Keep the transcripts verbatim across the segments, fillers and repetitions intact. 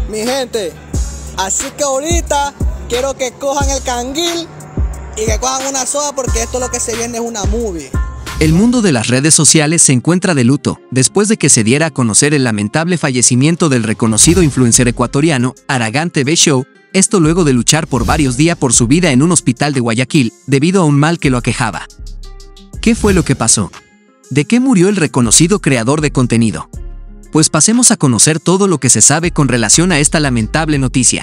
Mi gente, así que ahorita quiero que cojan el canguil y que cojan una soda porque esto lo que se viene es una movie. El mundo de las redes sociales se encuentra de luto, después de que se diera a conocer el lamentable fallecimiento del reconocido influencer ecuatoriano, Aragán T V Show, esto luego de luchar por varios días por su vida en un hospital de Guayaquil, debido a un mal que lo aquejaba. ¿Qué fue lo que pasó? ¿De qué murió el reconocido creador de contenido? Pues pasemos a conocer todo lo que se sabe con relación a esta lamentable noticia.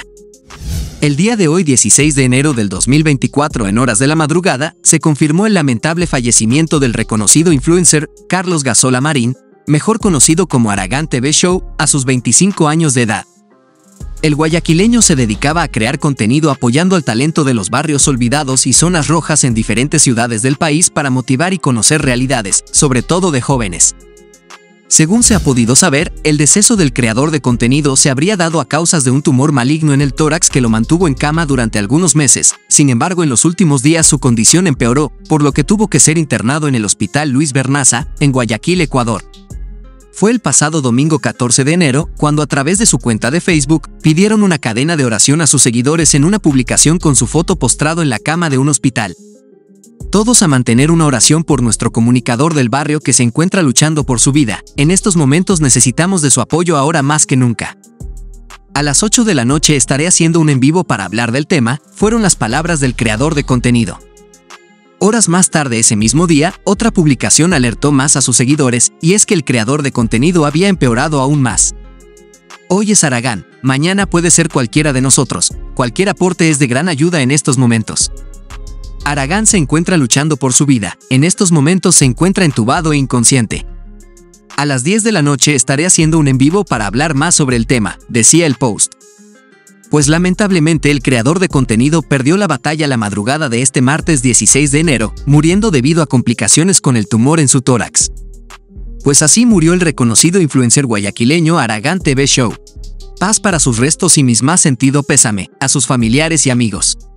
El día de hoy, dieciséis de enero del dos mil veinticuatro, en horas de la madrugada, se confirmó el lamentable fallecimiento del reconocido influencer Carlos Gazola Marín, mejor conocido como Aragán T V Show, a sus veinticinco años de edad. El guayaquileño se dedicaba a crear contenido apoyando al talento de los barrios olvidados y zonas rojas en diferentes ciudades del país para motivar y conocer realidades, sobre todo de jóvenes. Según se ha podido saber, el deceso del creador de contenido se habría dado a causas de un tumor maligno en el tórax que lo mantuvo en cama durante algunos meses. Sin embargo, en los últimos días su condición empeoró, por lo que tuvo que ser internado en el Hospital Luis Bernaza, en Guayaquil, Ecuador. Fue el pasado domingo catorce de enero, cuando a través de su cuenta de Facebook, pidieron una cadena de oración a sus seguidores en una publicación con su foto postrado en la cama de un hospital. Todos a mantener una oración por nuestro comunicador del barrio que se encuentra luchando por su vida. En estos momentos necesitamos de su apoyo ahora más que nunca. A las ocho de la noche estaré haciendo un en vivo para hablar del tema, fueron las palabras del creador de contenido. Horas más tarde ese mismo día, otra publicación alertó más a sus seguidores, y es que el creador de contenido había empeorado aún más. Hoy es Aragán, mañana puede ser cualquiera de nosotros, cualquier aporte es de gran ayuda en estos momentos. Aragán se encuentra luchando por su vida, en estos momentos se encuentra entubado e inconsciente. A las diez de la noche estaré haciendo un en vivo para hablar más sobre el tema, decía el post. Pues lamentablemente el creador de contenido perdió la batalla la madrugada de este martes dieciséis de enero, muriendo debido a complicaciones con el tumor en su tórax. Pues así murió el reconocido influencer guayaquileño Aragán T V Show. Paz para sus restos y mis más sentido pésame, a sus familiares y amigos.